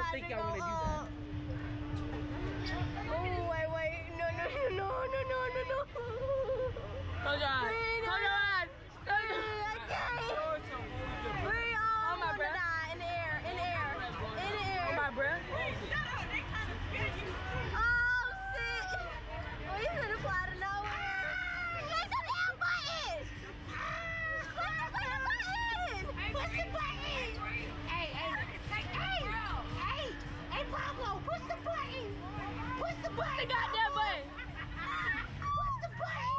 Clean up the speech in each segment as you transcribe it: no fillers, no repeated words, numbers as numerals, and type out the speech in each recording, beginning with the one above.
don't think y'all wanna do that. Oh, wait. No. Close your eyes. Close your eyes. I can't. We all my gonna breath. die in the air. On my breath. Oh, shit. We should have fly to nowhere. Push the damn button. Push the button. Hey, Pablo, push the button. Push the button. The goddamn button. Push the button.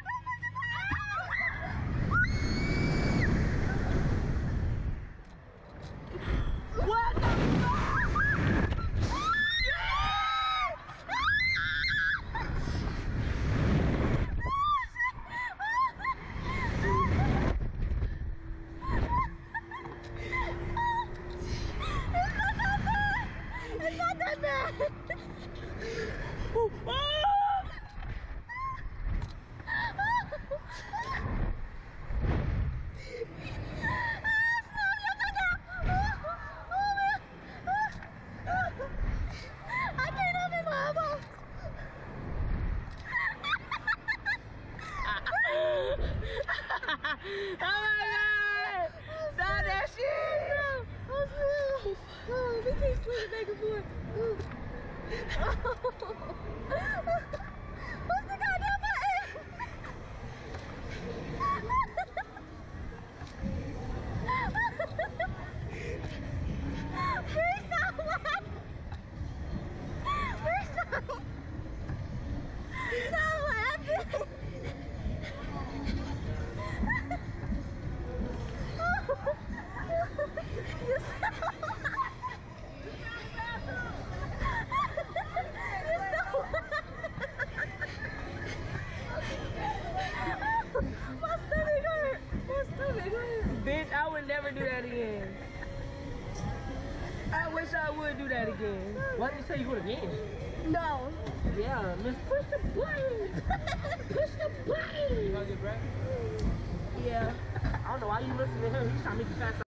What the It's not that bad. I can't open my eyeball. Oh my god! Stop that shit! Oh, we keep swinging back and forth. What's the goddamn button? Please stop laughing. Please stop. Stop laughing. You My stomach hurt. Bitch, I would never do that again. I wish I would do that again. Why didn't you say you would again? No. Yeah, miss, push the button. Push the button. You want to get breath? Yeah. I don't know why you listening to him. He's trying to make you fast.